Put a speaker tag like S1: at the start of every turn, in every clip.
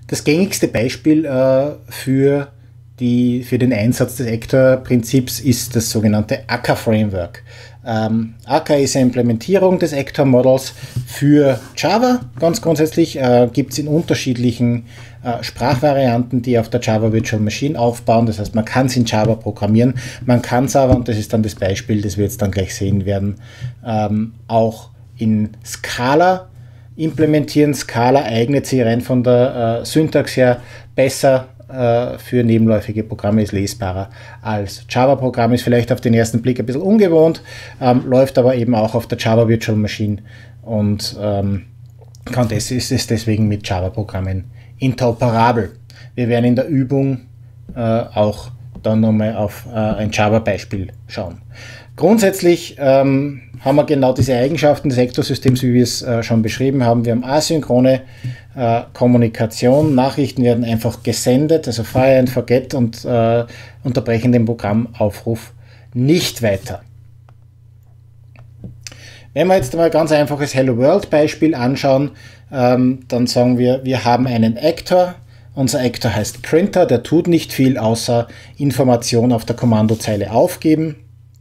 S1: Das gängigste Beispiel für den Einsatz des Actor-Prinzips ist das sogenannte Akka-Framework. Akka ist eine Implementierung des Actor-Models für Java. Ganz grundsätzlich gibt es in unterschiedlichen Sprachvarianten, die auf der Java Virtual Machine aufbauen. Das heißt, man kann es in Java programmieren. Man kann es aber, und das ist dann das Beispiel, das wir jetzt dann gleich sehen werden, auch in Scala implementieren. Scala eignet sich rein von der Syntax her besser für nebenläufige Programme, ist lesbarer als Java-Programm, ist vielleicht auf den ersten Blick ein bisschen ungewohnt, läuft aber eben auch auf der Java Virtual Machine und ist deswegen mit Java-Programmen interoperabel. Wir werden in der Übung auch dann nochmal auf ein Java-Beispiel schauen. Grundsätzlich haben wir genau diese Eigenschaften des Actor-Systems, wie wir es schon beschrieben haben. Wir haben asynchrone Kommunikation, Nachrichten werden einfach gesendet, also fire and forget, und unterbrechen den Programmaufruf nicht weiter. Wenn wir jetzt mal ein ganz einfaches Hello World Beispiel anschauen, dann sagen wir, wir haben einen Actor. Unser Actor heißt Printer, der tut nicht viel, außer Information auf der Kommandozeile ausgeben,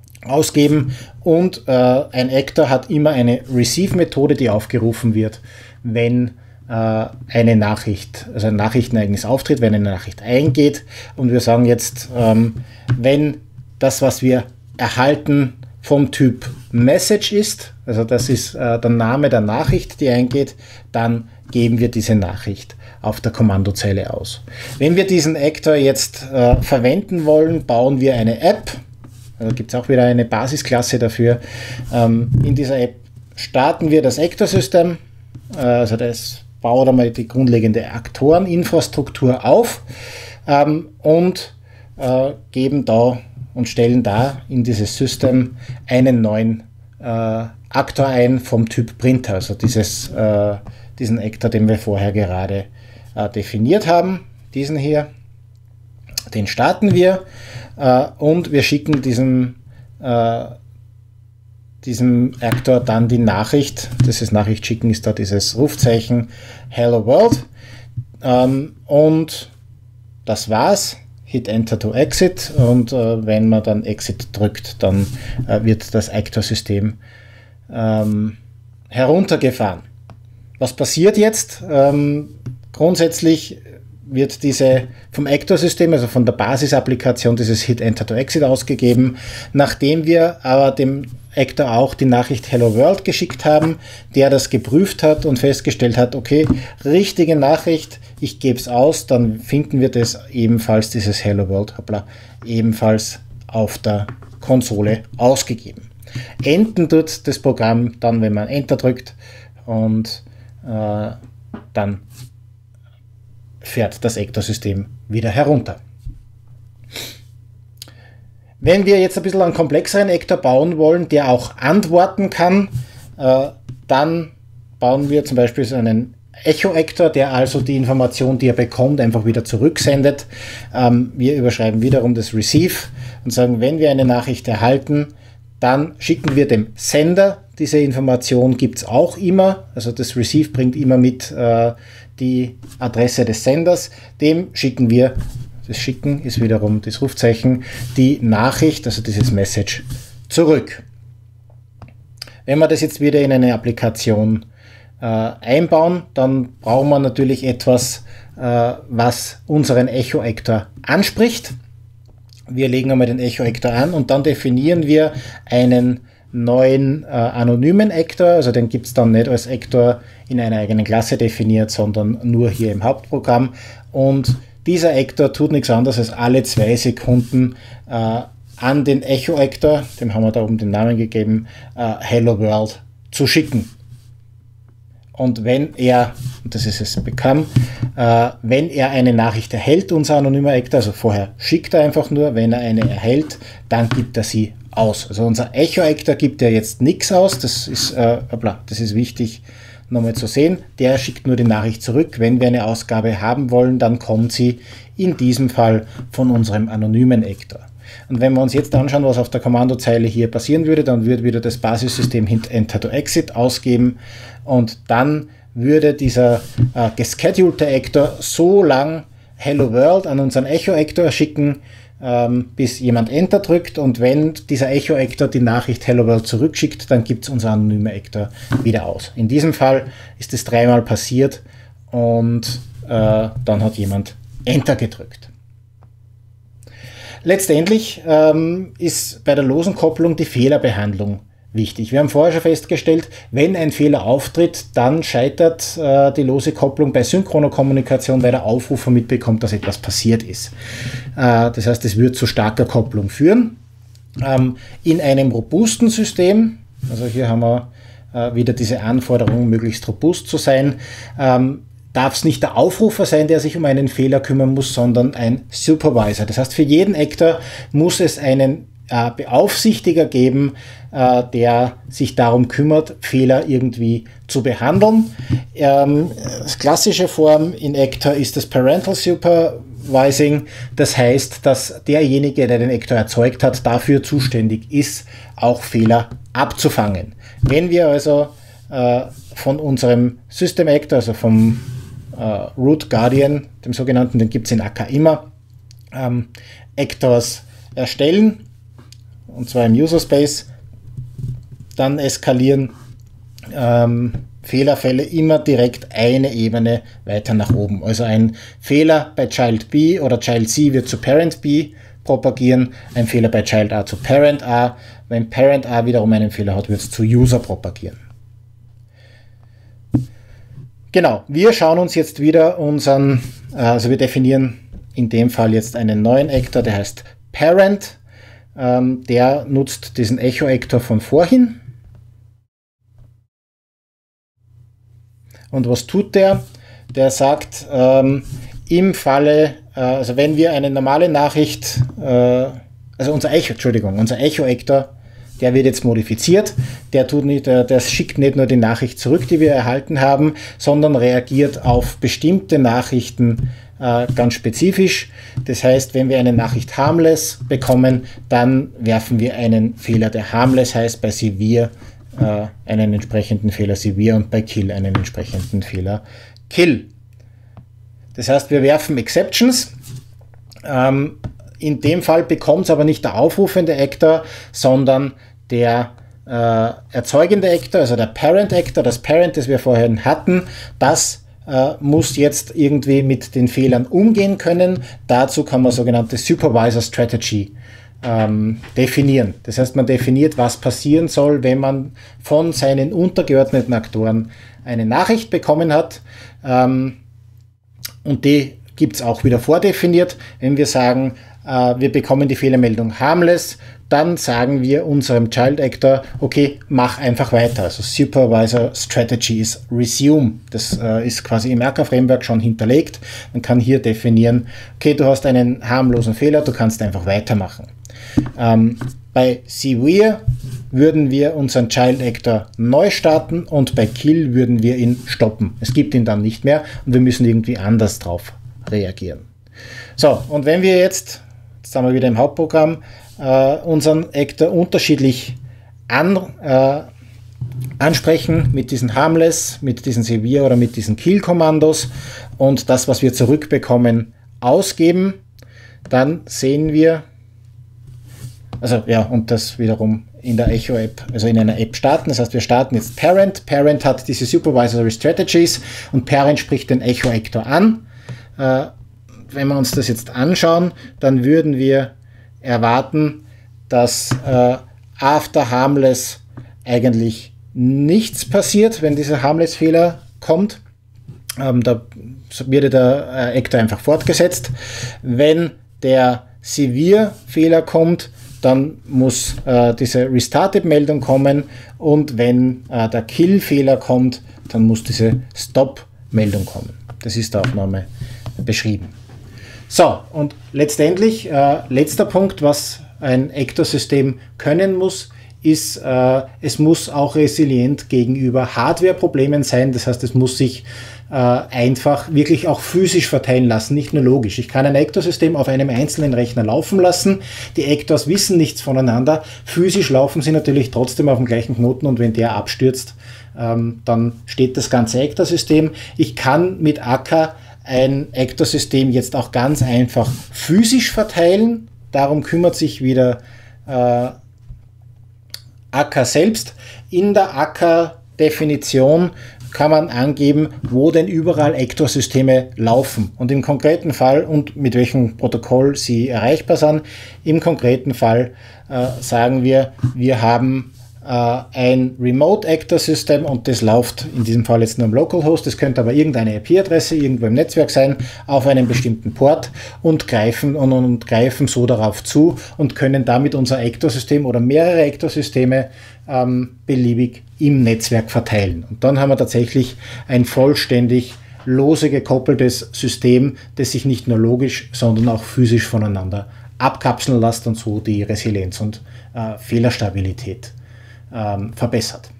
S1: und ein Actor hat immer eine Receive-Methode, die aufgerufen wird, wenn eine Nachricht, also ein Nachrichtenereignis auftritt, wenn eine Nachricht eingeht, und wir sagen jetzt, wenn das, was wir erhalten, vom Typ Message ist, also das ist der Name der Nachricht, die eingeht, dann geben wir diese Nachricht auf der Kommandozeile aus. Wenn wir diesen Actor jetzt verwenden wollen, bauen wir eine App. Da gibt es auch wieder eine Basisklasse dafür. In dieser App starten wir das Actor-System, also das baut einmal die grundlegende Aktoreninfrastruktur auf und geben da und stellen da in dieses System einen neuen Aktor ein vom Typ Printer, also diesen Actor, den wir vorher gerade definiert haben, diesen hier, den starten wir und wir schicken diesem Actor dann die Nachricht. Das Nachricht schicken ist da dieses Rufzeichen Hello World, und das war's. Hit Enter to Exit, und wenn man dann Exit drückt, dann wird das Actor-System heruntergefahren. Was passiert jetzt? Grundsätzlich wird diese vom Actor-System, also von der Basisapplikation, dieses Hit Enter to Exit ausgegeben. Nachdem wir aber dem Actor auch die Nachricht Hello World geschickt haben, der das geprüft hat und festgestellt hat, okay, richtige Nachricht, ich gebe es aus, dann finden wir das ebenfalls, dieses Hello World, ebenfalls auf der Konsole ausgegeben. Enden tut das Programm dann, wenn man Enter drückt, und dann fährt das Actor-System wieder herunter. Wenn wir jetzt ein bisschen einen komplexeren Actor bauen wollen, der auch antworten kann, dann bauen wir zum Beispiel so einen Echo-Actor, der also die Information, die er bekommt, einfach wieder zurücksendet. Wir überschreiben wiederum das Receive und sagen, wenn wir eine Nachricht erhalten, dann schicken wir dem Sender diese Information, gibt es auch immer, also das Receive bringt immer mit die Adresse des Senders, dem schicken wir, das Schicken ist wiederum das Rufzeichen, die Nachricht, also dieses Message, zurück. Wenn wir das jetzt wieder in eine Applikation einbauen, dann brauchen wir natürlich etwas, was unseren Echo-Actor anspricht. Wir legen einmal den Echo-Actor an und dann definieren wir einen neuen anonymen Actor, also den gibt es dann nicht als Actor in einer eigenen Klasse definiert, sondern nur hier im Hauptprogramm, und dieser Actor tut nichts anderes als alle 2 Sekunden an den Echo-Actor, dem haben wir da oben den Namen gegeben, Hello World zu schicken. Und wenn er, und das ist es Become, wenn er eine Nachricht erhält, unser anonymer Actor, also vorher schickt er einfach nur, wenn er eine erhält, dann gibt er sie aus. Also unser Echo-Actor gibt ja jetzt nichts aus, das ist wichtig nochmal zu sehen. Der schickt nur die Nachricht zurück. Wenn wir eine Ausgabe haben wollen, dann kommt sie in diesem Fall von unserem anonymen Actor. Und wenn wir uns jetzt anschauen, was auf der Kommandozeile hier passieren würde, dann würde wieder das Basissystem Hit Enter to Exit ausgeben, und dann würde dieser geschedulte Actor so lang Hello World an unseren Echo-Actor schicken, bis jemand Enter drückt, und wenn dieser Echo-Actor die Nachricht Hello World zurückschickt, dann gibt es unser anonymer Actor wieder aus. In diesem Fall ist es 3-mal passiert und dann hat jemand Enter gedrückt. Letztendlich ist bei der losen Kopplung die Fehlerbehandlung wichtig. Wir haben vorher schon festgestellt, wenn ein Fehler auftritt, dann scheitert die lose Kopplung bei synchroner Kommunikation, weil der Aufrufer mitbekommt, dass etwas passiert ist. Das heißt, es wird zu starker Kopplung führen. In einem robusten System, also hier haben wir wieder diese Anforderung, möglichst robust zu sein, darf es nicht der Aufrufer sein, der sich um einen Fehler kümmern muss, sondern ein Supervisor. Das heißt, für jeden Actor muss es einen Beaufsichtiger geben, der sich darum kümmert, Fehler irgendwie zu behandeln. Das klassische Form in Actor ist das Parental Supervising. Das heißt, dass derjenige, der den Actor erzeugt hat, dafür zuständig ist, auch Fehler abzufangen. Wenn wir also von unserem System Actor, also vom Root Guardian, dem sogenannten, den gibt es in AK immer, Actors erstellen, und zwar im User Space, dann eskalieren Fehlerfälle immer direkt eine Ebene weiter nach oben. Also ein Fehler bei Child B oder Child C wird zu Parent B propagieren, ein Fehler bei Child A zu Parent A. Wenn Parent A wiederum einen Fehler hat, wird es zu User propagieren. Genau, wir schauen uns jetzt wieder unseren, also wir definieren in dem Fall jetzt einen neuen Actor, der heißt Parent. Der nutzt diesen Echo-Actor von vorhin. Und was tut der? Der sagt, im Falle, also wenn wir eine normale Nachricht, also unser Echo-Actor, der wird jetzt modifiziert, der schickt nicht nur die Nachricht zurück, die wir erhalten haben, sondern reagiert auf bestimmte Nachrichten ganz spezifisch. Das heißt, wenn wir eine Nachricht harmless bekommen, dann werfen wir einen Fehler, der harmless heißt, bei severe einen entsprechenden Fehler severe und bei kill einen entsprechenden Fehler kill. Das heißt, wir werfen Exceptions. In dem Fall bekommt es aber nicht der aufrufende Actor, sondern der erzeugende Actor, also der Parent Actor, das Parent, das wir vorhin hatten, das muss jetzt irgendwie mit den Fehlern umgehen können. Dazu kann man sogenannte Supervisor Strategy definieren. Das heißt, man definiert, was passieren soll, wenn man von seinen untergeordneten Aktoren eine Nachricht bekommen hat. Und die gibt es auch wieder vordefiniert. Wenn wir sagen, wir bekommen die Fehlermeldung harmless, dann sagen wir unserem Child Actor, okay, mach einfach weiter. Also Supervisor Strategy ist Resume. Das ist quasi im Erker-Framework schon hinterlegt. Man kann hier definieren, okay, du hast einen harmlosen Fehler, du kannst einfach weitermachen. Bei severe würden wir unseren Child Actor neu starten und bei kill würden wir ihn stoppen. Es gibt ihn dann nicht mehr und wir müssen irgendwie anders drauf reagieren. So, und wenn wir jetzt sind wir wieder im Hauptprogramm, unseren Actor unterschiedlich ansprechen mit diesen Harmless, mit diesen Severe oder mit diesen Kill-Kommandos und das, was wir zurückbekommen, ausgeben, dann sehen wir, also ja, und das wiederum in der Echo-App, also in einer App starten. Das heißt, wir starten jetzt Parent. Parent hat diese Supervisory Strategies und Parent spricht den Echo-Actor an. Wenn wir uns das jetzt anschauen, dann würden wir erwarten, dass after Harmless eigentlich nichts passiert, wenn dieser Harmless-Fehler kommt. Da wird der Actor einfach fortgesetzt. Wenn der Severe-Fehler kommt, dann muss diese Restarted-Meldung kommen und wenn der Kill-Fehler kommt, dann muss diese Stop-Meldung kommen. Das ist da auch nochmal beschrieben. So, und letztendlich, letzter Punkt, was ein Actor-System können muss, ist, es muss auch resilient gegenüber Hardware-Problemen sein. Das heißt, es muss sich einfach wirklich auch physisch verteilen lassen, nicht nur logisch. Ich kann ein Ecto-System auf einem einzelnen Rechner laufen lassen. Die Ectors wissen nichts voneinander. Physisch laufen sie natürlich trotzdem auf dem gleichen Knoten und wenn der abstürzt, dann steht das ganze Ecto-System. Ich kann mit Akka ein Ecto-System jetzt auch ganz einfach physisch verteilen. Darum kümmert sich wieder Akka selbst. In der Akka-Definition kann man angeben, wo denn überall Ecto-Systeme laufen und im konkreten Fall und mit welchem Protokoll sie erreichbar sind. Im konkreten Fall sagen wir, wir haben ein Remote-Ecto-System und das läuft in diesem Fall jetzt nur am Localhost. Das könnte aber irgendeine IP-Adresse irgendwo im Netzwerk sein, auf einem bestimmten Port und greifen so darauf zu und können damit unser Ecto-System oder mehrere Ecto-Systeme beliebig im Netzwerk verteilen. Und dann haben wir tatsächlich ein vollständig lose gekoppeltes System, das sich nicht nur logisch, sondern auch physisch voneinander abkapseln lässt und so die Resilienz und Fehlerstabilität verbessert.